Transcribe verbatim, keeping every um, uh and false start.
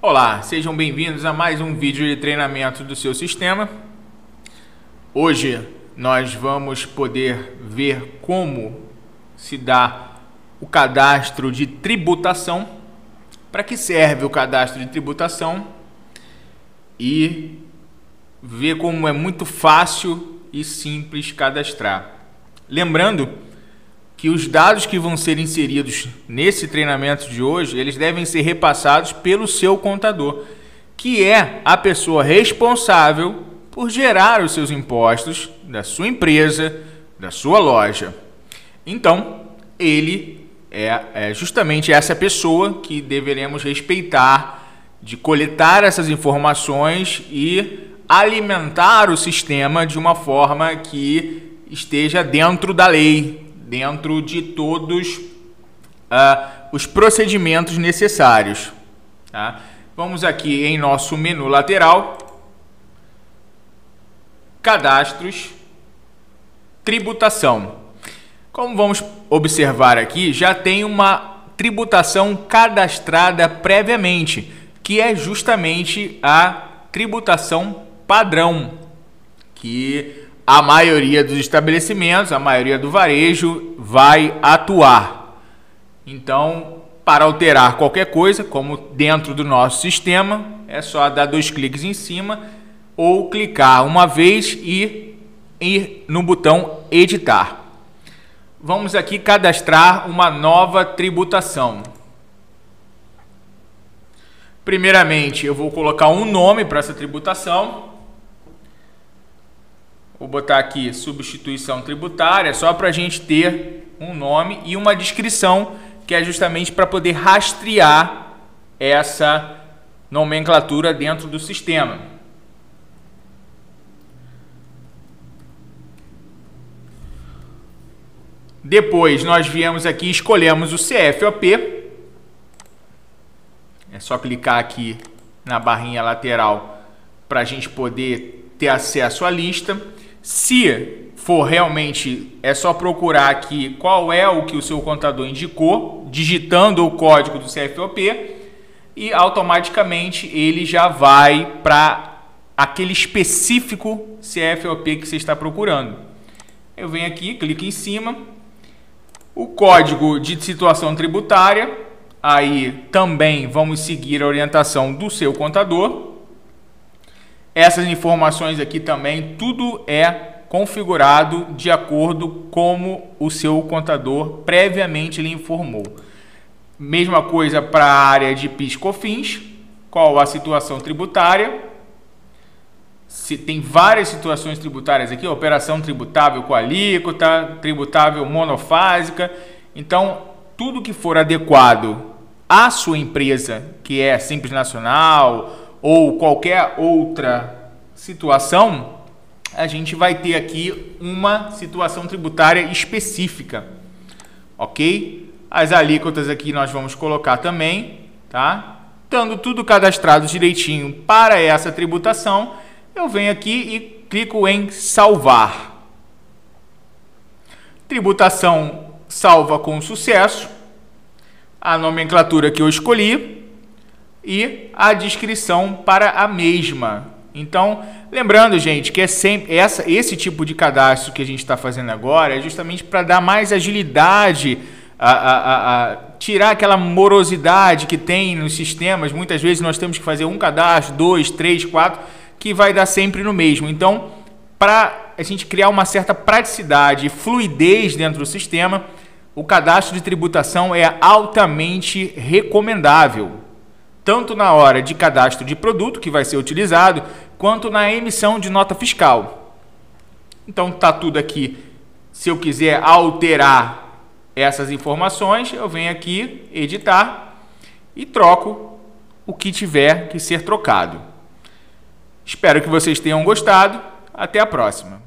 Olá, sejam bem-vindos a mais um vídeo de treinamento do seu sistema. Hoje nós vamos poder ver como se dá o cadastro de tributação, para que serve o cadastro de tributação e ver como é muito fácil e simples cadastrar. Lembrando que os dados que vão ser inseridos nesse treinamento de hoje, eles devem ser repassados pelo seu contador, que é a pessoa responsável por gerar os seus impostos da sua empresa, da sua loja. Então, ele é, é justamente essa pessoa que deveremos respeitar, de coletar essas informações e alimentar o sistema de uma forma que esteja dentro da lei, dentro de todos uh, os procedimentos necessários. Tá? Vamos aqui em nosso menu lateral, cadastros, tributação. Como vamos observar aqui, já tem uma tributação cadastrada previamente, que é justamente a tributação padrão, que a maioria dos estabelecimentos, a maioria do varejo vai atuar. Então, para alterar qualquer coisa, como dentro do nosso sistema, é só dar dois cliques em cima ou clicar uma vez e ir no botão editar. Vamos aqui cadastrar uma nova tributação. Primeiramente, eu vou colocar um nome para essa tributação. Vou botar aqui substituição tributária, só para a gente ter um nome e uma descrição, que é justamente para poder rastrear essa nomenclatura dentro do sistema. Depois nós viemos aqui e escolhemos o C F O P. É só clicar aqui na barrinha lateral para a gente poder ter acesso à lista. Se for realmente, é só procurar aqui qual é o que o seu contador indicou, digitando o código do C F O P, e automaticamente ele já vai para aquele específico C F O P que você está procurando. Eu venho aqui, clico em cima, o código de situação tributária, aí também vamos seguir a orientação do seu contador. Essas informações aqui também, tudo é configurado de acordo como o seu contador previamente lhe informou. Mesma coisa para a área de PIS e COFINS, qual a situação tributária. Se tem várias situações tributárias aqui, operação tributável com alíquota, tributável monofásica. Então, tudo que for adequado à sua empresa, que é Simples Nacional, ou qualquer outra situação, a gente vai ter aqui uma situação tributária específica, ok? As alíquotas aqui nós vamos colocar também, tá? Estando tudo cadastrado direitinho para essa tributação, eu venho aqui e clico em salvar. Tributação salva com sucesso, a nomenclatura que eu escolhi e a descrição para a mesma. Então, lembrando, gente, que é sempre essa, esse tipo de cadastro que a gente está fazendo agora é justamente para dar mais agilidade, a, a, a, a tirar aquela morosidade que tem nos sistemas. Muitas vezes nós temos que fazer um cadastro, dois, três, quatro, que vai dar sempre no mesmo. Então, para a gente criar uma certa praticidade e fluidez dentro do sistema, o cadastro de tributação é altamente recomendável, tanto na hora de cadastro de produto que vai ser utilizado, quanto na emissão de nota fiscal. Então está tudo aqui. Se eu quiser alterar essas informações, eu venho aqui, editar, e troco o que tiver que ser trocado. Espero que vocês tenham gostado. Até a próxima.